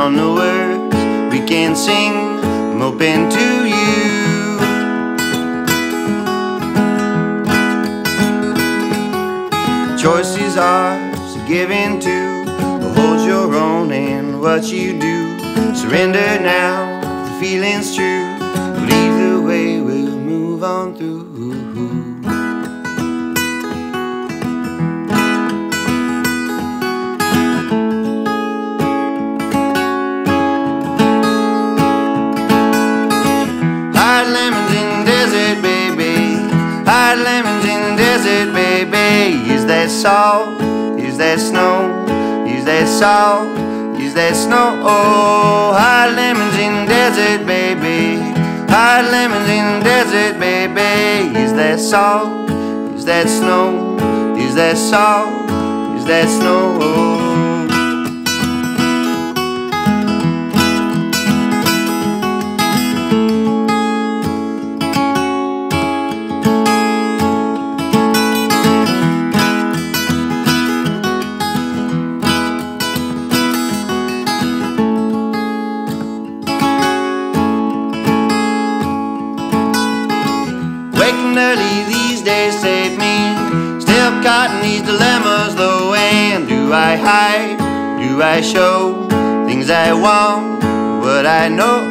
on the words we can sing, I'm open to you. Choice is ours to give in to, hold your own in what you do. Surrender now, the feeling's true, but either way we'll move on through. Hot lemons in desert, baby. Hot lemons in desert, baby. Is that salt? Is that snow? Is that salt? Is that snow? Oh, hot lemons in desert, baby. Hot lemons in desert, baby. Is that salt? Is that snow? Is that salt? Is that snow? Oh. Waking early these days save me, still caught in these dilemmas though. And do I hide, do I show things I want, what I know?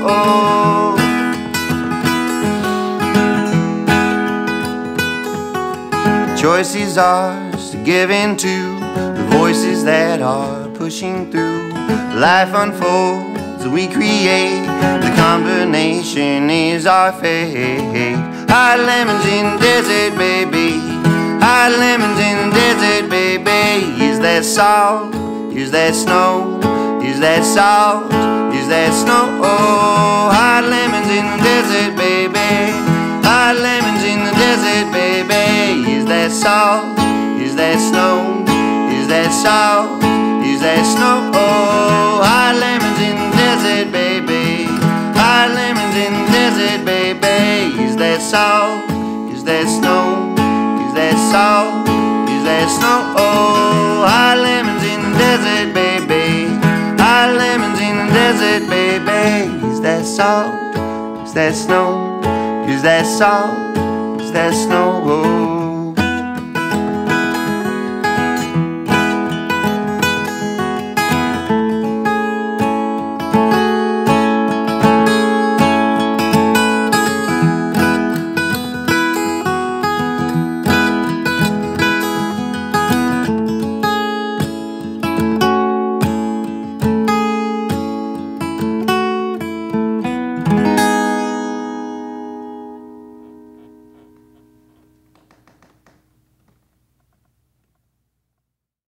Choice is ours to give in to, the voices that are pushing through. Life unfolds, we create, the combination is our fate. Hot lemons in desert, baby. Hot lemons in desert, baby. Is that salt? Is that snow? Is that salt? Is that snow? Oh, hot lemons in the desert, baby. Hot lemons in the desert, baby. Is that salt? Is that snow? Is that salt? Is that snow? Oh, hot lemons in the desert, baby. Hot lemons in the desert, baby. Is that salt? Is that snow? Is that salt? Is that snow? Oh, hot lemons in the desert, baby. Hot lemons in the desert, baby. Is that salt? Is that snow? Is that salt? Is that snow? Oh.